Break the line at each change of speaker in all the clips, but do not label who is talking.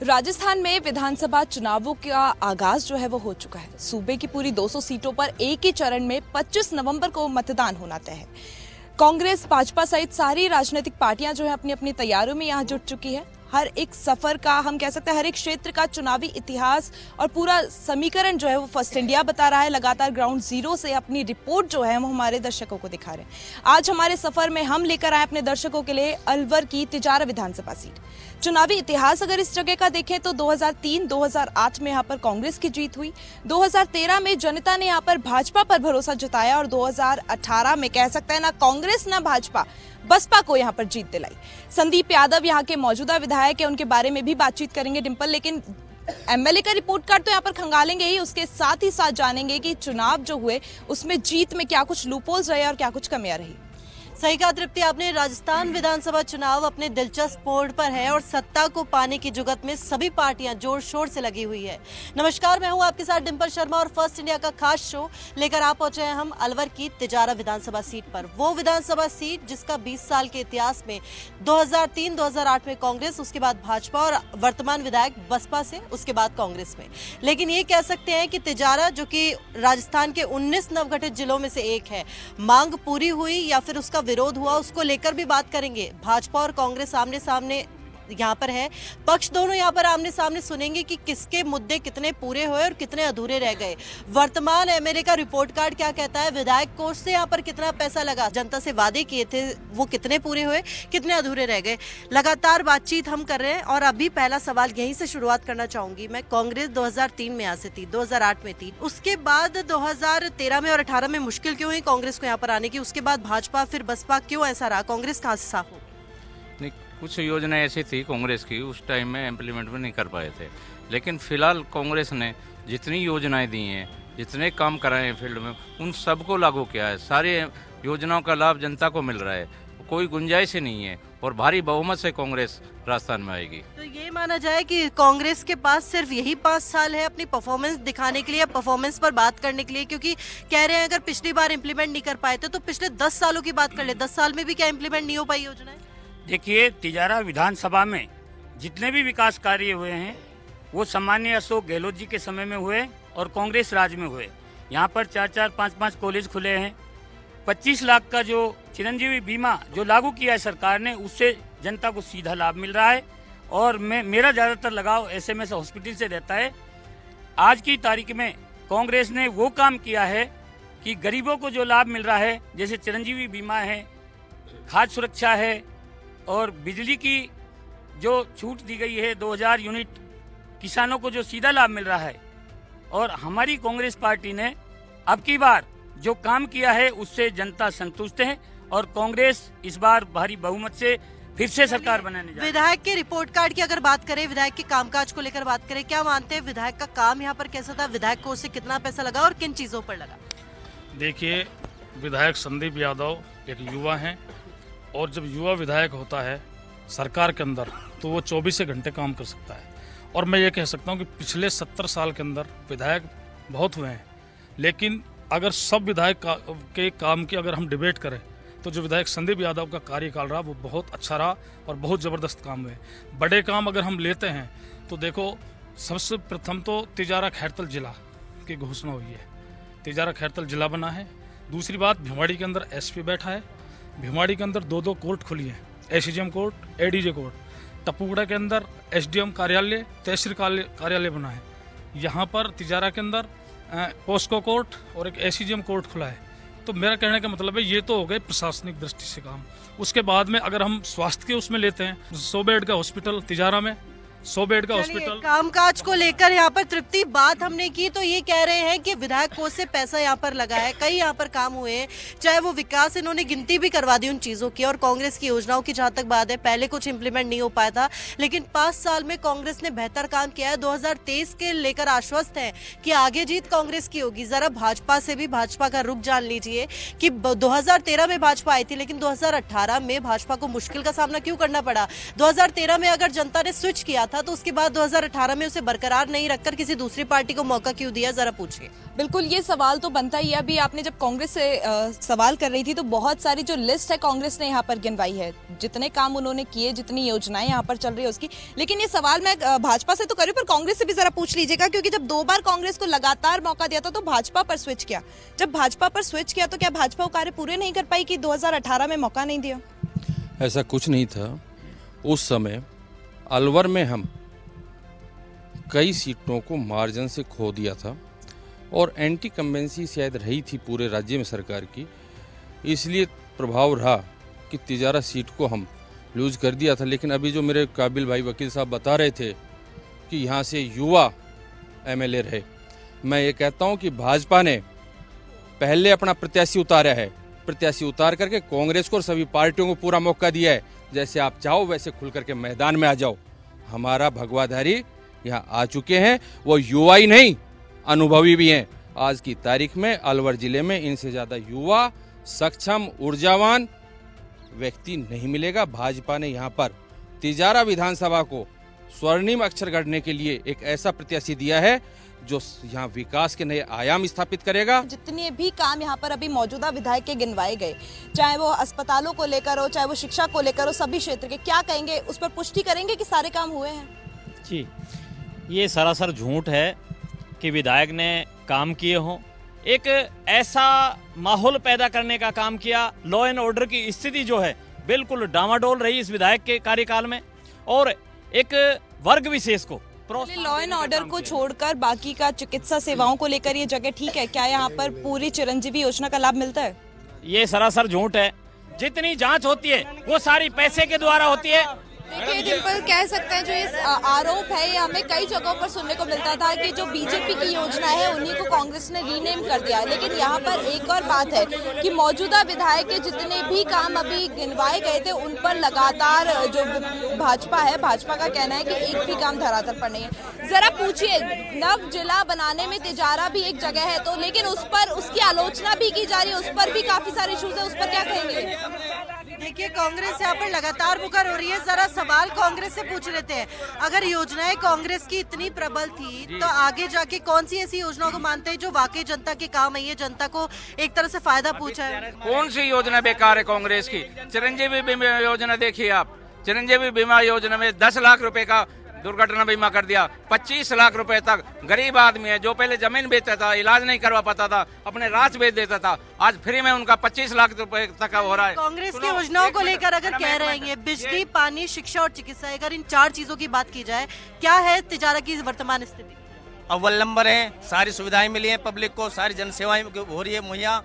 राजस्थान में विधानसभा चुनावों का आगाज जो है वो हो चुका है। सूबे की पूरी 200 सीटों पर एक ही चरण में 25 नवंबर को मतदान होना तय है। कांग्रेस, भाजपा सहित सारी राजनीतिक पार्टियां जो है अपनी अपनी तैयारियों में यहां जुट चुकी है। हर एक सफर का, हम कह सकते हैं हर एक क्षेत्र का चुनावी इतिहास और पूरा समीकरण जो है वो फर्स्ट इंडिया बता रहा है। लगातार ग्राउंड जीरो से अपनी रिपोर्ट जो है वो हमारे दर्शकों को दिखा रहे हैं। आज हमारे सफर में हम लेकर आए अपने दर्शकों के लिए अलवर की तिजारा विधानसभा सीट। चुनावी इतिहास अगर इस जगह का देखें तो 2003-2008 में यहाँ पर कांग्रेस की जीत हुई। 2013 में जनता ने यहाँ पर भाजपा पर भरोसा जताया और 2018 में कह सकते हैं ना कांग्रेस ना भाजपा, बसपा को यहाँ पर जीत दिलाई। संदीप यादव यहाँ के मौजूदा विधायक है, उनके बारे में भी बातचीत करेंगे डिंपल, लेकिन एमएलए का रिपोर्ट कार्ड तो यहाँ पर खंगालेंगे ही, उसके साथ ही साथ जानेंगे कि चुनाव जो हुए उसमें जीत में क्या कुछ लूपहोल्स रहे और क्या कुछ कमियां रही।
सही कहा तृप्ति आपने। राजस्थान विधानसभा चुनाव अपने दिलचस्प मोड़ पर है और सत्ता को पाने की जुगत में सभी पार्टियां जोर शोर से लगी हुई है। नमस्कार, मैं हूं आपके साथ डिंपल शर्मा और फर्स्ट इंडिया का खास शो लेकर आप पहुंचे हैं हम अलवर की तिजारा विधानसभा सीट पर। वो विधानसभा सीट जिसका 20 साल के इतिहास में 2003-2008 में कांग्रेस, उसके बाद भाजपा और वर्तमान विधायक बसपा से, उसके बाद कांग्रेस में। लेकिन ये कह सकते हैं कि तिजारा जो कि राजस्थान के 19 नवगठित जिलों में से एक है, मांग पूरी हुई या फिर उसका विरोध हुआ, उसको लेकर भी बात करेंगे। भाजपा और कांग्रेस आमने सामने यहाँ पर है, पक्ष दोनों यहाँ पर आमने सामने सुनेंगे कि किसके मुद्दे कितने पूरे हुए और कितने अधूरे रह गए। वर्तमान एमएलए का रिपोर्ट कार्ड क्या कहता है, विधायक कोष से यहाँ पर कितना पैसा लगा, जनता से वादे किए थे वो कितने पूरे हुए, कितने अधूरे रह गए। लगातार बातचीत हम कर रहे हैं और अभी पहला सवाल यहीं से शुरुआत करना चाहूंगी मैं। कांग्रेस 2003 में यहाँ से थी, 2008 में थी, उसके बाद 2013 में और 18 में मुश्किल क्यों हुई कांग्रेस को यहाँ पर आने की, उसके बाद भाजपा फिर बसपा, क्यों ऐसा रहा, कांग्रेस कहाँ से साफ हो?
कुछ योजनाएं ऐसी थी कांग्रेस की, उस टाइम में इम्प्लीमेंट भी नहीं कर पाए थे। लेकिन फिलहाल कांग्रेस ने जितनी योजनाएं दी हैं, जितने काम कराए हैं फील्ड में, उन सबको लागू किया है। सारी योजनाओं का लाभ जनता को मिल रहा है, कोई गुंजाइश ही नहीं है और भारी बहुमत से कांग्रेस राजस्थान में आएगी।
तो ये माना जाए कि कांग्रेस के पास सिर्फ यही 5 साल है अपनी परफॉर्मेंस दिखाने के लिए, परफॉर्मेंस पर बात करने के लिए, क्योंकि कह रहे हैं अगर पिछली बार इम्प्लीमेंट नहीं कर पाए थे तो पिछले 10 सालों की बात कर ले, 10 साल में भी क्या इम्प्लीमेंट नहीं हो पाई योजनाएं?
देखिए, तिजारा विधानसभा में जितने भी विकास कार्य हुए हैं वो सम्मानीय अशोक गहलोत जी के समय में हुए और कांग्रेस राज में हुए। यहाँ पर 4-4, 5-5 कॉलेज खुले हैं। 25 लाख का जो चिरंजीवी बीमा जो लागू किया है सरकार ने, उससे जनता को सीधा लाभ मिल रहा है। और मेरा ज़्यादातर लगाव एसएमएस हॉस्पिटल से रहता है। आज की तारीख में कांग्रेस ने वो काम किया है कि गरीबों को जो लाभ मिल रहा है, जैसे चिरंजीवी बीमा है, खाद्य सुरक्षा है और बिजली की जो छूट दी गई है 2000 यूनिट, किसानों को जो सीधा लाभ मिल रहा है। और हमारी कांग्रेस पार्टी ने अब की बार जो काम किया है उससे जनता संतुष्ट है और कांग्रेस इस बार भारी बहुमत से फिर से सरकार बनाने जा रही है।
विधायक के रिपोर्ट कार्ड की अगर बात करें, विधायक के कामकाज को लेकर बात करें, क्या मानते हैं विधायक का काम यहाँ पर कैसा था, विधायक को उससे कितना पैसा लगा और किन चीजों पर लगा?
देखिए, विधायक संदीप यादव एक युवा हैं और जब युवा विधायक होता है सरकार के अंदर तो वो 24 घंटे काम कर सकता है। और मैं ये कह सकता हूँ कि पिछले 70 साल के अंदर विधायक बहुत हुए हैं, लेकिन अगर सब विधायक के काम की अगर हम डिबेट करें तो जो विधायक संदीप यादव का कार्यकाल रहा वो बहुत अच्छा रहा और बहुत ज़बरदस्त काम हुए। बड़े काम अगर हम लेते हैं तो देखो, सबसे प्रथम तो तिजारा खैरतल जिला की घोषणा हुई है, तिजारा खैरतल जिला बना है। दूसरी बात, भिवाड़ी के अंदर एसपी बैठा है, भिवाड़ी के अंदर 2 कोर्ट खुली हैं, एसीजेएम कोर्ट, एडीजे कोर्ट। टपुगड़ा के अंदर एसडीएम कार्यालय, तहसील कार्यालय बना है। यहाँ पर तिजारा के अंदर पोस्को कोर्ट और एक एसीजेएम कोर्ट खुला है। तो मेरा कहने का मतलब है ये तो हो गए प्रशासनिक दृष्टि से काम। उसके बाद में अगर हम स्वास्थ्य के उसमें लेते हैं, 100 बेड का हॉस्पिटल तिजारा में, 100 बेड का हॉस्पिटल।
कामकाज को लेकर यहाँ पर तृप्ति बात हमने की तो ये कह रहे हैं कि विधायक कोष से पैसा यहाँ पर लगा है, कई यहाँ पर काम हुए हैं, चाहे वो विकास, इन्होंने गिनती भी करवा दी उन चीजों की। और कांग्रेस की योजनाओं की जहां तक बात है, पहले कुछ इंप्लीमेंट नहीं हो पाया था, लेकिन 5 साल में कांग्रेस ने बेहतर काम किया है। 2023 के लेकर आश्वस्त है कि आगे जीत कांग्रेस की होगी। जरा भाजपा से भी भाजपा का रुख जान लीजिए कि 2013 में भाजपा आई थी, लेकिन 2018 में भाजपा को मुश्किल का सामना क्यों करना पड़ा। 2013 में अगर जनता ने स्विच किया था, तो उसके बाद 2018 में उसे बरकरार नहीं रखकर किसी दूसरी पार्टी को मौका क्यों दिया, जरा पूछिए।
बिल्कुल, ये सवाल तो बनता ही है। अभी आपने जब कांग्रेस से सवाल कर रही थी तो बहुत सारी जो लिस्ट है कांग्रेस ने यहाँ पर गिनवाई है, जितने काम उन्होंने किए, जितनी योजनाएं यहाँ पर चल रही है उसकी। लेकिन ये सवाल मैं भाजपा से तो कर रही हूँ, पर कांग्रेस से भी जरा पूछ लीजिएगा, क्योंकि जब 2 बार कांग्रेस को लगातार मौका दिया था तो भाजपा पर स्विच किया। जब भाजपा पर स्विच किया तो क्या भाजपा वो कार्य पूरे नहीं कर पाई कि 2018 में मौका नहीं दिया?
ऐसा कुछ नहीं था। उस समय अलवर में हम कई सीटों को मार्जिन से खो दिया था और एंटी कम्बेंसी शायद रही थी पूरे राज्य में सरकार की, इसलिए प्रभाव रहा कि तिजारा सीट को हम लूज कर दिया था। लेकिन अभी जो मेरे काबिल भाई वकील साहब बता रहे थे कि यहाँ से युवा एमएलए रहे, मैं ये कहता हूँ कि भाजपा ने पहले अपना प्रत्याशी उतारा है, प्रत्याशी उतार करके कांग्रेस को और सभी पार्टियों को पूरा मौका दिया है, जैसे आप चाहो वैसे खुल करके मैदान में आ जाओ। हमारा भगवाधारी यहाँ आ चुके हैं, वो युवा ही नहीं अनुभवी भी हैं। आज की तारीख में अलवर जिले में इनसे ज्यादा युवा, सक्षम, ऊर्जावान व्यक्ति नहीं मिलेगा। भाजपा ने यहाँ पर तिजारा विधानसभा को स्वर्णिम अक्षर गढ़ने के लिए एक ऐसा प्रत्याशी दिया है जो यहाँ विकास के नए आयाम स्थापित करेगा।
जितने भी काम यहाँ पर अभी मौजूदा विधायक के गिनवाए गए, चाहे वो अस्पतालों को लेकर हो, चाहे वो शिक्षा को लेकर हो, सभी क्षेत्र के, क्या कहेंगे, उस पर पुष्टि करेंगे कि सारे काम हुए हैं?
जी, ये सरासर झूठ है कि विधायक ने काम किए हों। एक ऐसा माहौल पैदा करने का काम किया, लॉ एंड ऑर्डर की स्थिति जो है बिल्कुल डामाडोल रही इस विधायक के कार्यकाल में, और एक वर्ग विशेष को
लॉ एंड ऑर्डर को छोड़कर बाकी का चिकित्सा सेवाओं को लेकर ये जगह ठीक है क्या? यहाँ पर पूरी चिरंजीवी योजना का लाभ मिलता है?
ये सरासर झूठ है। जितनी जांच होती है वो सारी पैसे के द्वारा होती है।
देखिए डिम्पल, कह सकते हैं जो ये आरोप है ये हमें कई जगहों पर सुनने को मिलता था कि जो बीजेपी की योजना है उन्हीं को कांग्रेस ने रीनेम कर दिया है। लेकिन यहाँ पर एक और बात है कि मौजूदा विधायक के जितने भी काम अभी गिनवाए गए थे उन पर लगातार जो भाजपा है, भाजपा का कहना है कि एक भी काम धरातल पर नहीं है। जरा पूछिए, नव जिला बनाने में तिजारा भी एक जगह है तो, लेकिन उस पर उसकी आलोचना भी की जा रही है, उस पर भी काफी सारे इश्यूज है, उस पर क्या कहेंगे?
देखिए, कांग्रेस यहाँ पर लगातार मुकर हो रही है। जरा सवाल कांग्रेस से पूछ लेते हैं, अगर योजनाएं कांग्रेस की इतनी प्रबल थी तो आगे जाके कौन सी ऐसी योजनाओं को मानते हैं जो वाकई जनता के काम आई है, जनता को एक तरह से फायदा पहुंचा है?
कौन सी योजना बेकार है कांग्रेस की? चिरंजीवी बीमा योजना देखिए आप, चिरंजीवी बीमा योजना में 10 लाख रुपए का दुर्घटना बीमा कर दिया, 25 लाख रुपए तक गरीब आदमी है जो पहले जमीन बेचता था, इलाज नहीं करवा पाता था, अपने राज बेच देता था, आज फ्री में उनका 25 लाख रुपए तक का हो रहा है।
कांग्रेस की योजनाओं को लेकर अगर कह रहे हैं बिजली, पानी, शिक्षा और चिकित्सा, अगर इन 4 चीजों की बात की जाए, क्या है तिजारा की वर्तमान स्थिति?
अव्वल नंबर है, सारी सुविधाएं मिली हैं पब्लिक को, सारी जन सेवाएं हो रही है मुहैया।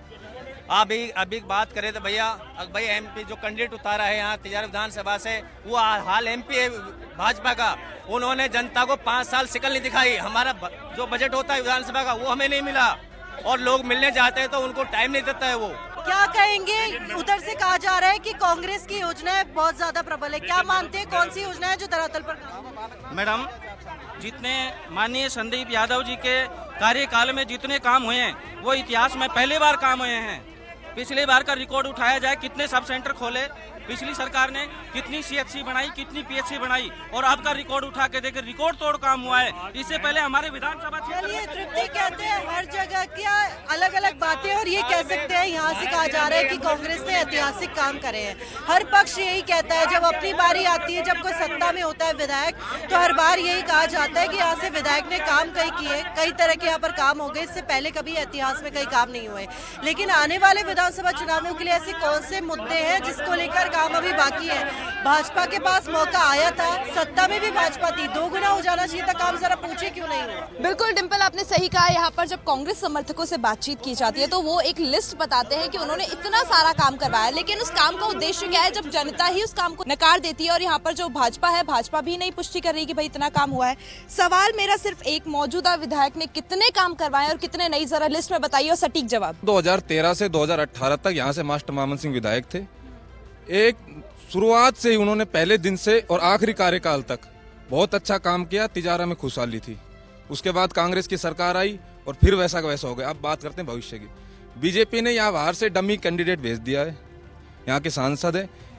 अभी बात करें तो भैया एमपी जो कैंडिडेट उतारा है यहाँ तिजारा विधानसभा से, वो हाल एमपी है भाजपा का, उन्होंने जनता को 5 साल शिकल नहीं दिखाई। हमारा जो बजट होता है विधानसभा का वो हमें नहीं मिला, और लोग मिलने जाते हैं तो उनको टाइम नहीं देता है। वो
क्या कहेंगे? उधर से कहा जा रहा है कि कांग्रेस की योजनाएं बहुत ज्यादा प्रबल है, क्या मानते हैं कौन सी योजना है जो धरातल पर?
मैडम, जितने माननीय संदीप यादव जी के कार्यकाल में जितने काम हुए हैं वो इतिहास में पहली बार काम हुए हैं। पिछली बार का रिकॉर्ड उठाया जाए, कितने सब सेंटर खोले पिछली सरकार ने, कितनी सीएचसी बनाई, कितनी पीएचसी बनाई, और आपका रिकॉर्ड उठा के देखे, रिकॉर्ड तोड़ काम हुआ है। इससे पहले हमारे विधानसभा
चलिए, तृप्ति कहते हैं हर जगह क्या अलग अलग बातें, और ये कह सकते हैं यहाँ से कहा जा रहा है कि कांग्रेस ने ऐतिहासिक काम करे हैं। हर पक्ष यही कहता है, जब अपनी बारी आती है, जब कोई सत्ता में होता है विधायक, तो हर बार यही कहा जाता है कि यहाँ से विधायक ने काम कई किए, कई तरह के यहाँ पर काम हो गए, इससे पहले कभी इतिहास में कई काम नहीं हुए। लेकिन आने वाले विधानसभा चुनावों के लिए ऐसे कौन से मुद्दे हैं जिसको लेकर काम अभी बाकी है? भाजपा के पास मौका आया था, सत्ता में भी भाजपा थी, 2 गुना हो जाना चाहिए था काम, जरा पूछे क्यों नहीं हुआ?
बिल्कुल डिम्पल, आपने सही कहा। यहाँ पर जब कांग्रेस समर्थकों से बातचीत की जाती है तो वो एक लिस्ट बताते हैं कि उन्होंने इतना सारा काम करवाया, लेकिन उस काम का उद्देश्य क्या है जब जनता ही उस काम को नकार देती है? और यहाँ पर जो भाजपा है, भाजपा भी नहीं पुष्टि कर रही कि भाई इतना काम हुआ है। सवाल मेरा सिर्फ एक, मौजूदा विधायक ने कितने काम करवाए और कितने नहीं, जरा लिस्ट में बताइए और सटीक जवाब।
2013 से 2018 तक यहाँ से मास्टर मामन सिंह विधायक थे। एक शुरुआत से ही उन्होंने पहले दिन से और आखिरी कार्यकाल तक बहुत अच्छा काम किया, तिजारा में खुशहाली थी। उसके बाद कांग्रेस की सरकार आई और फिर वैसा का वैसा हो गया। अब बात करते हैं भविष्य की। बीजेपी ने यहाँ बाहर से डमी कैंडिडेट भेज दिया है, यहाँ के सांसद है।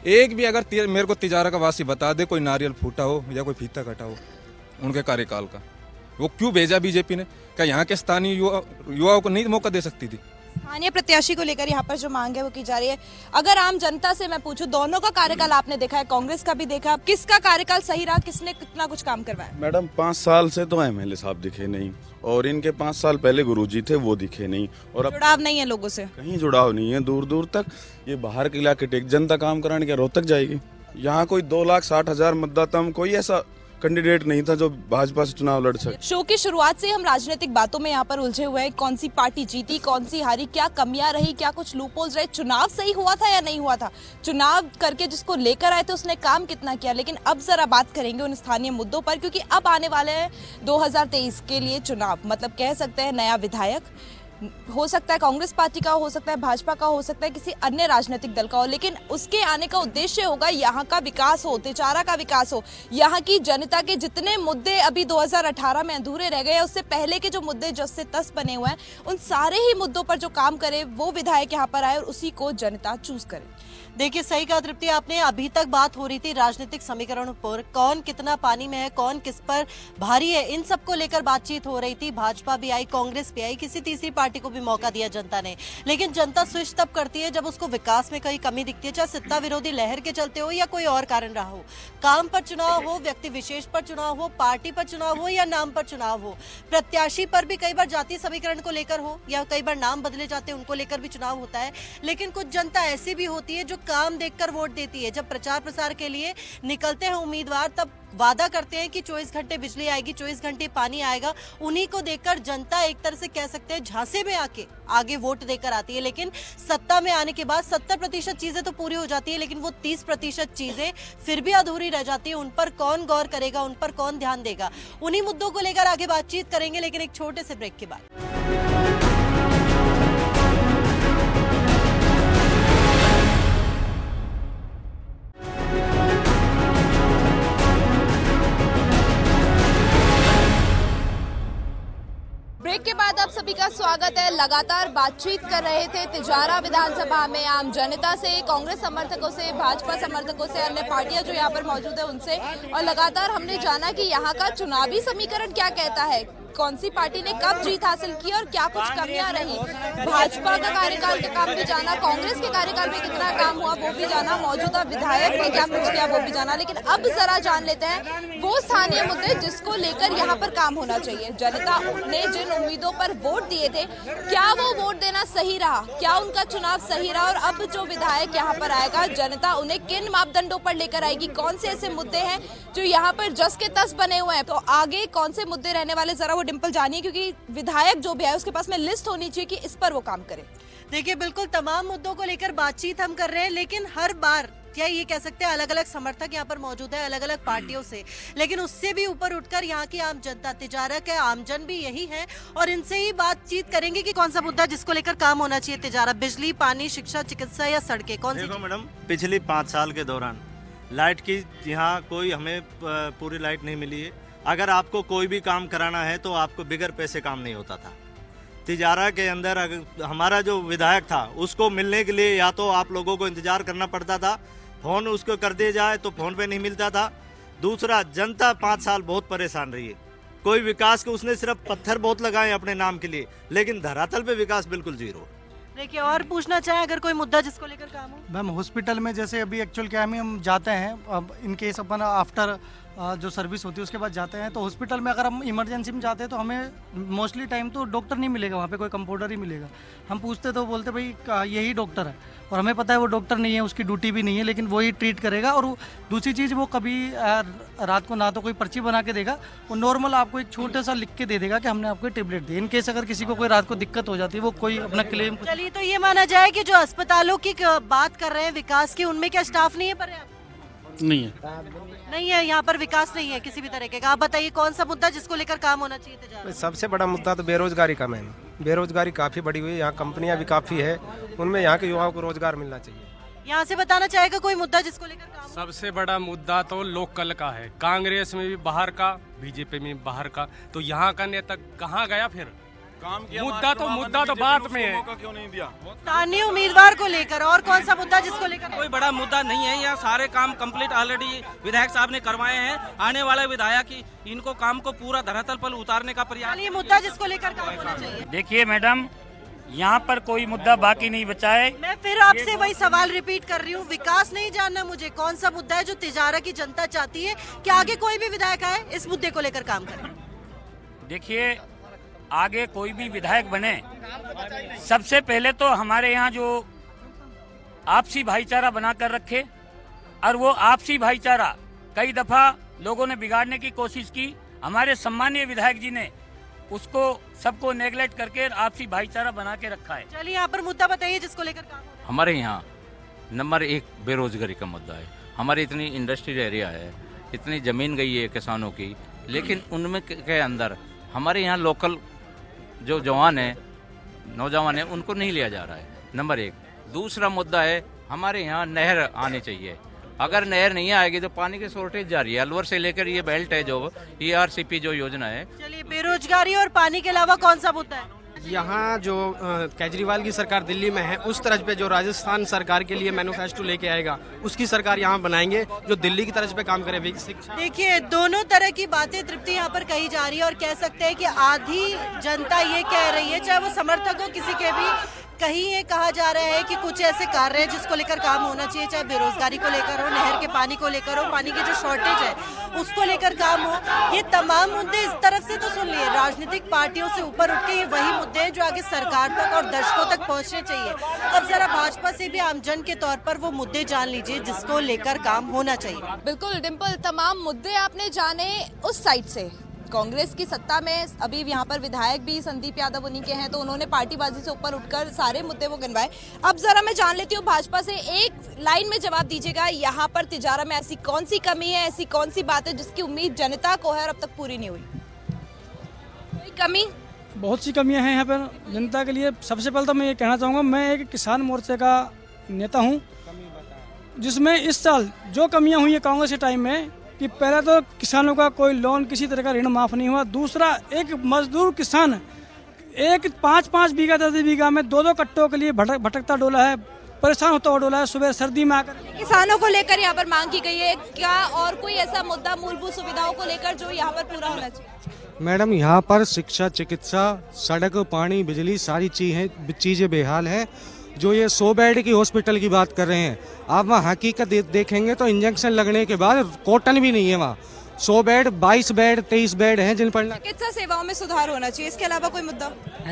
एक भी अगर मेरे को तिजारा का वासी बता दे कोई नारियल फूटा हो या कोई फीता कटा हो उनके कार्यकाल का, वो क्यों भेजा बीजेपी ने? क्या यहाँ के स्थानीय युवाओं को नहीं मौका दे सकती थी?
स्थानीय प्रत्याशी को लेकर यहाँ पर जो मांग है वो की जा रही है। अगर आम जनता से मैं पूछूं, दोनों का कार्यकाल आपने देखा है, कांग्रेस का भी देखा, किसका कार्यकाल सही रहा, किसने कितना कुछ काम करवाया?
मैडम 5 साल से तो एमएलए साहब दिखे नहीं, और इनके 5 साल पहले गुरुजी थे वो दिखे नहीं, और अब
जुड़ाव नहीं है लोगों से,
कहीं जुड़ाव नहीं है दूर दूर तक। ये बाहर के इलाके टेक जनता काम कराने क्या रोहतक जाएगी? यहाँ कोई 2,60,000 मतदाता में कोई ऐसा कैंडिडेट नहीं था जो भाजपा से चुनाव लड़ सके।
शो की शुरुआत से हम राजनीतिक बातों में यहाँ पर उलझे हुए हैं। कौन सी पार्टी जीती, कौन सी हारी, क्या कमियां रही, क्या कुछ लूपहोल्स रहे, चुनाव सही हुआ था या नहीं हुआ था, चुनाव करके जिसको लेकर आए थे उसने काम कितना किया। लेकिन अब जरा बात करेंगे उन स्थानीय मुद्दों पर, क्योंकि अब आने वाले हैं 2023 के लिए चुनाव। मतलब कह सकते हैं नया विधायक हो सकता है कांग्रेस पार्टी का, हो सकता है भाजपा का, हो सकता है किसी अन्य राजनीतिक दल का हो, लेकिन उसके आने का उद्देश्य होगा यहाँ का विकास हो, तिजारा का विकास हो। यहाँ की जनता के जितने मुद्दे अभी 2018 में अधूरे रह गए, उससे पहले के जो मुद्दे जस से तस बने हुए हैं, उन सारे ही मुद्दों पर जो काम करे वो विधायक यहाँ पर आए और उसी को जनता चूज करे।
देखिए सही कहा तृप्ति आपने। अभी तक बात हो रही थी राजनीतिक समीकरणों पर, कौन कितना पानी में है, कौन किस पर भारी है, इन सब को लेकर बातचीत हो रही थी। भाजपा भी आई, कांग्रेस भी आई, किसी तीसरी पार्टी को भी मौका दिया जनता ने। लेकिन जनता स्विच तब करती है जब उसको विकास में कहीं कमी दिखती है, चाहे सत्ता विरोधी लहर के चलते हो या कोई और कारण रहा हो। काम पर चुनाव हो, व्यक्ति विशेष पर चुनाव हो, पार्टी पर चुनाव हो या नाम पर चुनाव हो, प्रत्याशी पर भी कई बार जातीय समीकरण को लेकर हो या कई बार नाम बदले जाते हैं उनको लेकर भी चुनाव होता है। लेकिन कुछ जनता ऐसी भी होती है जो काम देखकर वोट देती है। जब प्रचार प्रसार के लिए निकलते हैं उम्मीदवार, तब वादा करते हैं कि 24 घंटे बिजली आएगी, 24 घंटे पानी आएगा। उन्हीं को देखकर जनता एक तरह से कह सकते हैं झांसे में आगे वोट देकर आती है। लेकिन सत्ता में आने के बाद 70% चीजें तो पूरी हो जाती है, लेकिन वो 30% चीजें फिर भी अधूरी रह जाती है। उन पर कौन गौर करेगा, उन पर कौन ध्यान देगा, उन्हीं मुद्दों को लेकर आगे बातचीत करेंगे, लेकिन एक छोटे से ब्रेक के बाद।
ब्रेक के बाद आप सभी का स्वागत है। लगातार बातचीत कर रहे थे तिजारा विधानसभा में आम जनता से, कांग्रेस समर्थकों से, भाजपा समर्थकों से, अन्य पार्टियां जो यहाँ पर मौजूद है उनसे, और लगातार हमने जाना कि यहाँ का चुनावी समीकरण क्या कहता है, कौन सी पार्टी ने कब जीत हासिल की और क्या कुछ कमियां रही। भाजपा का कार्यकाल का काम भी जाना, कांग्रेस के कार्यकाल में कितना काम हुआ वो भी जाना, मौजूदा विधायक ने क्या कुछ किया वो भी जाना। लेकिन अब जरा जान लेते हैं वो स्थानीय मुद्दे जिसको लेकर यहाँ पर काम होना चाहिए। जनता ने जिन उम्मीदों पर वोट दिए थे, क्या वो वोट देना सही रहा, क्या उनका चुनाव सही रहा, और अब जो विधायक यहाँ पर आएगा जनता उन्हें किन मापदंडों पर लेकर आएगी, कौन से ऐसे मुद्दे हैं जो यहाँ पर जस के तस बने हुए हैं। तो आगे कौन से मुद्दे रहने वाले, जरा वो डिंपल जानिए, क्योंकि विधायक जो भी है उसके पास में लिस्ट होनी चाहिए कि इस पर वो काम करे।
देखिए बिल्कुल तमाम मुद्दों को लेकर बातचीत हम कर रहे हैं, लेकिन हर बार क्या ये कह सकते हैं अलग अलग समर्थक यहाँ पर मौजूद है अलग अलग पार्टियों से, लेकिन उससे भी ऊपर उठकर यहाँ की आम जनता, तिजारक है, आमजन भी यही है, और इनसे ही बातचीत करेंगे कि कौन सा मुद्दा जिसको लेकर काम होना चाहिए। तिजारा, बिजली, पानी, शिक्षा, चिकित्सा या सड़कें, कौन सी?
देखो मैडम, पिछली 5 साल के दौरान लाइट की यहाँ कोई हमें पूरी लाइट नहीं मिली है। अगर आपको कोई भी काम कराना है तो आपको बिगर पैसे काम नहीं होता था। तिजारा के अंदर अगर हमारा जो विधायक था उसको मिलने के लिए या तो आप लोगों को इंतजार करना पड़ता था, फोन उसको कर दिया जाए तो फोन पे नहीं मिलता था। दूसरा, जनता 5 साल बहुत परेशान रही है। कोई विकास के उसने सिर्फ पत्थर बहुत लगाए अपने नाम के लिए, लेकिन धरातल पे विकास बिल्कुल जीरो।
देखिए और पूछना चाहें अगर कोई मुद्दा जिसको लेकर काम हो।
मैम हॉस्पिटल में जैसे अभी एक्चुअल क्या है, हम जाते हैं, अब इन केस अपन आफ्टर जो सर्विस होती है उसके बाद जाते हैं, तो हॉस्पिटल में अगर हम इमरजेंसी में जाते हैं तो हमें मोस्टली टाइम तो डॉक्टर नहीं मिलेगा, वहाँ पे कोई कंपाउंडर ही मिलेगा। हम पूछते तो बोलते भाई यही डॉक्टर है, और हमें पता है वो डॉक्टर नहीं है, उसकी ड्यूटी भी नहीं है, लेकिन वही ट्रीट करेगा। और दूसरी चीज़, वो कभी रात को ना तो कोई पर्ची बना के देगा, वो नॉर्मल आपको एक छोटा सा लिख के दे देगा कि हमने आपको टेबलेट दी। इन केस अगर किसी को कोई रात को दिक्कत हो जाती है, वो कोई अपना क्लेम।
चलिए तो ये माना जाए कि जो अस्पतालों की बात कर रहे हैं विकास की, उनमें क्या स्टाफ नहीं है पर्याप्त?
नहीं
है यहाँ पर विकास नहीं है किसी भी तरीके का। आप बताइए कौन सा मुद्दा जिसको लेकर काम होना चाहिए तिजारा?
सबसे बड़ा मुद्दा तो बेरोजगारी का मैम, बेरोजगारी काफी बढ़ी हुई है, यहाँ कंपनियां भी काफी है, उनमें यहाँ के युवाओं को रोजगार मिलना चाहिए।
यहाँ से बताना चाहेगा कोई मुद्दा जिसको लेकर काम?
सबसे बड़ा मुद्दा तो लोकल का है, कांग्रेस में भी बाहर का, बीजेपी में भी बाहर का, तो यहाँ का नेता कहाँ गया फिर? मुद्दा तो बात में है।
क्यों नहीं दिया?
स्थानीय उम्मीदवार को लेकर और कौन सा मुद्दा जिसको लेकर?
कोई बड़ा मुद्दा नहीं है, यहाँ सारे काम कंप्लीट ऑलरेडी विधायक साहब ने करवाए हैं। आने वाले विधायक ही इनको काम को पूरा धरातल पर उतारने का प्रयास।
ये मुद्दा जिसको लेकर काम होना चाहिए।
देखिए मैडम, यहाँ पर कोई मुद्दा बाकी नहीं बचा है।
मैं फिर आपसे वही सवाल रिपीट कर रही हूँ, विकास नहीं जानना मुझे, कौन सा मुद्दा है जो तिजारा की जनता चाहती है कि आगे कोई भी विधायक आए इस मुद्दे को लेकर काम करे?
देखिए, आगे कोई भी विधायक बने, सबसे पहले तो हमारे यहाँ जो आपसी भाईचारा बनाकर रखे, और वो आपसी भाईचारा कई दफा लोगों ने बिगाड़ने की कोशिश की। हमारे सम्मानीय विधायक जी ने उसको सबको नेगलेक्ट करके आपसी भाईचारा बना के रखा है।
चलिए यहाँ पर मुद्दा बताइए जिसको लेकर काम हो रहा है।
हमारे यहाँ नंबर 1 बेरोजगारी का मुद्दा है। हमारी इतनी इंडस्ट्रियल एरिया है, इतनी ज़मीन गई है किसानों की, लेकिन उनमें के अंदर हमारे यहाँ लोकल जो जवान है, नौजवान है, उनको नहीं लिया जा रहा है। नंबर 1। दूसरा मुद्दा है, हमारे यहाँ नहर आनी चाहिए। अगर नहर नहीं आएगी तो पानी की शॉर्टेज जा रही है। अलवर से लेकर ये बेल्ट है जो ERCP जो योजना है।
चलिए, बेरोजगारी और पानी के अलावा कौन सा मुद्दा है?
यहाँ जो केजरीवाल की सरकार दिल्ली में है, उस तरज पे जो राजस्थान सरकार के लिए मैनिफेस्टो लेके आएगा, उसकी सरकार यहाँ बनाएंगे जो दिल्ली की तरज पे काम करे।
देखिए, दोनों तरह की बातें तृप्ति यहाँ पर कही जा रही है, और कह सकते हैं कि आधी जनता ये कह रही है, चाहे वो समर्थक हो किसी के भी, कहीं ये कहा जा रहा है कि कुछ ऐसे कार्य हैं जिसको लेकर काम होना चाहिए, चाहे बेरोजगारी को लेकर हो, नहर के पानी को लेकर हो, पानी की जो शॉर्टेज है उसको लेकर काम हो। ये तमाम मुद्दे इस तरफ से तो सुन लिए, राजनीतिक पार्टियों से ऊपर उठ के ये वही मुद्दे हैं जो आगे सरकार तक और दर्शकों तक पहुंचने चाहिए। अब जरा भाजपा से भी आमजन के तौर पर वो मुद्दे जान लीजिए जिसको लेकर काम होना चाहिए।
बिल्कुल डिम्पल, तमाम मुद्दे आपने जाने उस साइड से। कांग्रेस की सत्ता में अभी यहाँ पर विधायक भी संदीप यादव उन्हीं के हैं, तो उन्होंने पार्टीबाजी से ऊपर उठकर सारे मुद्दे वो गिनवाए। अब जरा मैं जान लेती हूँ भाजपा से, एक लाइन में जवाब दीजिएगा, यहाँ पर तिजारा में ऐसी कौन सी कमी है, ऐसी कौन सी बात है जिसकी उम्मीद जनता को है और अब तक पूरी नहीं हुई? कोई कमी?
बहुत सी कमियां हैं यहाँ पर जनता के लिए। सबसे पहले तो मैं ये कहना चाहूँगा, मैं एक किसान मोर्चे का नेता हूँ, जिसमें इस साल जो कमियां हुई है कांग्रेस के टाइम में, कि पहले तो किसानों का कोई लोन, किसी तरह का ऋण माफ नहीं हुआ। दूसरा, एक मजदूर किसान एक 5-5 बीघा 10 बीघा में 2-2 कट्टों के लिए भटकता डोला है, परेशान होता हुआ डोला है। सुबह सर्दी में आकर
किसानों को लेकर यहाँ पर मांग की गई है, क्या और कोई ऐसा मुद्दा मूलभूत सुविधाओं को लेकर जो यहाँ पर पूरा होना चाहिए?
मैडम, यहाँ पर शिक्षा, चिकित्सा, सड़क, पानी, बिजली, सारी चीजें बेहाल है। जो ये 100 बेड की हॉस्पिटल की बात कर रहे हैं, आप वहाँ हकीकत देखेंगे तो इंजेक्शन लगने के बाद कॉटन भी नहीं है वहाँ। 100 बेड, 22 बेड, 23 बेड हैं जिन पर।
चिकित्सा सेवाओं में सुधार होना चाहिए, इसके अलावा कोई मुद्दा?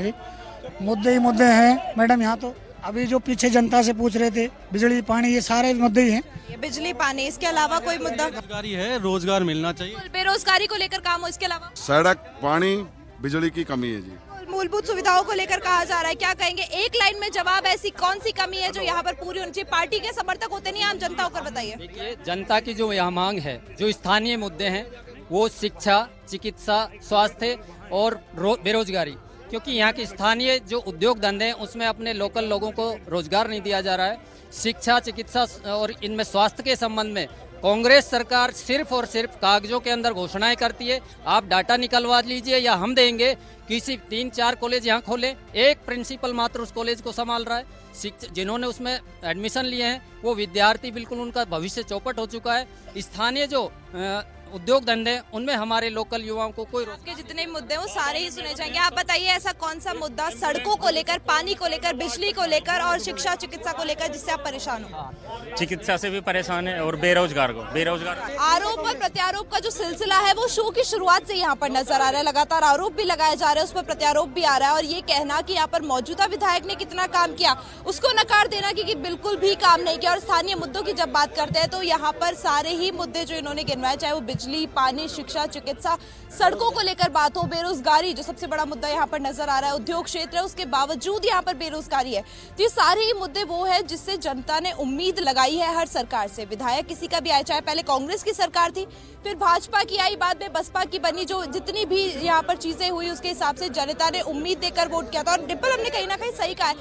मुद्दे ही मुद्दे हैं मैडम। यहाँ तो अभी जो पीछे जनता से पूछ रहे थे, बिजली, पानी, ये सारे मुद्दे ही हैं।
ये बिजली, पानी, इसके अलावा कोई मुद्दा?
बेरोजगारी है, रोजगार मिलना चाहिए।
बेरोजगारी को लेकर काम हो, इसके अलावा?
सड़क, पानी, बिजली की कमी है जी।
मूलभूत सुविधाओं को लेकर कहा जा रहा है, क्या कहेंगे? एक लाइन में जवाब, ऐसी कौन सी कमी है जो यहाँ पर पूरी होनी चाहिए? पार्टी के समर्थक होते नहीं, आम जनता होकर बताइए।
देखिए, जनता की जो यहाँ मांग है, जो स्थानीय मुद्दे हैं, वो शिक्षा, चिकित्सा, स्वास्थ्य और बेरोजगारी। क्योंकि यहाँ के स्थानीय जो उद्योग धंधे हैं उसमें अपने लोकल लोगों को रोजगार नहीं दिया जा रहा है। शिक्षा, चिकित्सा और इनमें स्वास्थ्य के संबंध में कांग्रेस सरकार सिर्फ और सिर्फ कागजों के अंदर घोषणाएं करती है। आप डाटा निकलवा लीजिए या हम देंगे, किसी 3-4 कॉलेज यहाँ खोले, एक प्रिंसिपल मात्र उस कॉलेज को संभाल रहा है। जिन्होंने उसमें एडमिशन लिए हैं वो विद्यार्थी, बिल्कुल उनका भविष्य चौपट हो चुका है। स्थानीय जो उद्योग धंधे, उनमें हमारे लोकल युवाओं को कोई
के जितने मुद्दे वो सारे ही सुने जाएंगे। आप बताइए, ऐसा कौन सा मुद्दा सड़कों को लेकर, पानी को लेकर, बिजली को लेकर और शिक्षा, चिकित्सा को लेकर जिससे आप परेशान हो?
चिकित्सा से भी परेशान है और बेरोजगार
आरोप और प्रत्यारोप का जो सिलसिला है वो शो की शुरुआत से यहाँ पर नजर आ रहा है। लगातार आरोप भी लगाए जा रहे हैं, उस पर प्रत्यारोप भी आ रहा है, और ये कहना कि यहाँ पर मौजूदा विधायक ने कितना काम किया उसको नकार देना कि बिल्कुल भी काम नहीं किया। और स्थानीय मुद्दों की जब बात करते हैं तो यहाँ पर सारे ही मुद्दे जो इन्होंने गिनवाए, चाहे वो बिजली, पानी, शिक्षा, चिकित्सा, सड़कों को लेकर बात हो, बेरोजगारी जो सबसे बड़ा मुद्दा यहाँ पर नजर आ रहा है, उद्योग क्षेत्र है, उसके बावजूद यहाँ पर बेरोजगारी है। तो ये सारे ही मुद्दे वो है जिससे जनता ने उम्मीद लगाई है हर सरकार से। विधायक किसी का भी आए, चाहे पहले कांग्रेस की सरकार थी, फिर भाजपा की आई, बाद में बसपा की बनी, जो जितनी भी यहाँ पर चीजें हुई उसके हिसाब से जनता ने उम्मीद देकर वोट किया था। और डिम्पल, हमने कहीं ना कहीं सही कहा है,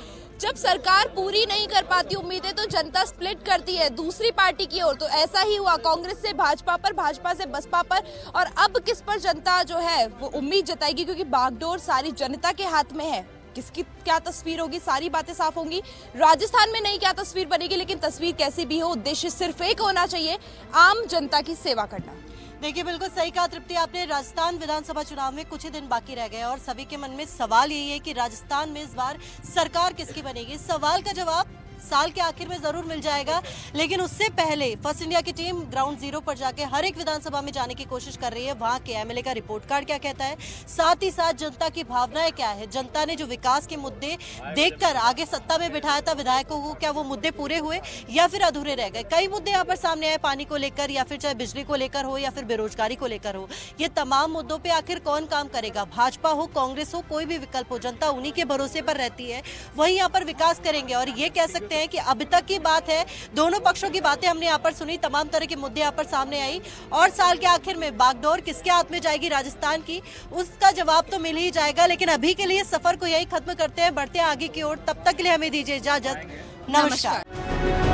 जब सरकार पूरी नहीं कर पाती उम्मीदें तो जनता स्प्लिट करती है दूसरी पार्टी की ओर। तो ऐसा ही हुआ कांग्रेस से भाजपा पर, भाजपा से बसपा पर, और अब किस पर जनता जो है वो उम्मीद जताएगी, क्योंकि बागडोर सारी जनता के हाथ में है। किसकी क्या तस्वीर होगी, सारी बातें साफ होंगी। राजस्थान में नहीं क्या तस्वीर बनेगी, लेकिन तस्वीर कैसी भी हो, उद्देश्य सिर्फ एक होना चाहिए, आम जनता की सेवा करना।
देखिए, बिल्कुल सही कहा तृप्ति आपने। राजस्थान विधानसभा चुनाव में कुछ ही दिन बाकी रह गए और सभी के मन में सवाल यही है कि राजस्थान में इस बार सरकार किसकी बनेगी। सवाल का जवाब साल के आखिर में जरूर मिल जाएगा, लेकिन उससे पहले फर्स्ट इंडिया की टीम ग्राउंड जीरो पर जाके हर एक विधानसभा में जाने की कोशिश कर रही है। वहां के एमएलए का रिपोर्ट कार्ड क्या कहता है, साथ ही साथ जनता की भावनाएं क्या है, जनता ने जो विकास के मुद्दे देखकर आगे सत्ता में बिठाया था विधायकों को, क्या वो मुद्दे पूरे हुए या फिर अधूरे रह गए। कई मुद्दे यहाँ पर सामने आए, पानी को लेकर या फिर चाहे बिजली को लेकर हो या फिर बेरोजगारी को लेकर हो। ये तमाम मुद्दों पर आखिर कौन काम करेगा, भाजपा हो, कांग्रेस हो, कोई भी विकल्प हो, जनता उन्हीं के भरोसे पर रहती है, वही यहाँ पर विकास करेंगे। और ये कह सकते हैं कि अभी तक की बात है, दोनों पक्षों की बातें हमने यहाँ पर सुनी, तमाम तरह के मुद्दे यहाँ पर सामने आई, और साल के आखिर में बागडोर किसके हाथ में जाएगी राजस्थान की, उसका जवाब तो मिल ही जाएगा। लेकिन अभी के लिए सफर को यही खत्म करते हैं, बढ़ते हैं आगे की ओर। तब तक के लिए हमें दीजिए इजाजत, नमस्कार।